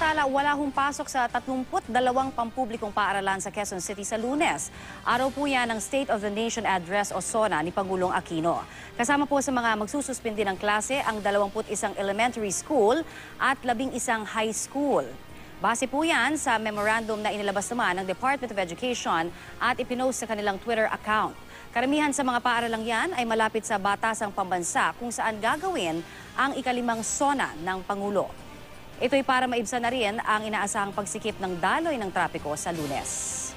Samantala, wala hong pasok sa 32 pampublikong paaralan sa Quezon City sa Lunes. Araw po yan ng State of the Nation Address o SONA ni Pangulong Aquino. Kasama po sa mga magsususpindi ng klase ang 21 elementary school at 11 high school. Base po yan sa memorandum na inilabas naman ng Department of Education at ipinost sa kanilang Twitter account. Karamihan sa mga paaralang yan ay malapit sa batasang pambansa kung saan gagawin ang ikalimang SONA ng Pangulo. Ito'y para maibsan na rin ang inaasahang pagsikip ng daloy ng trapiko sa Lunes.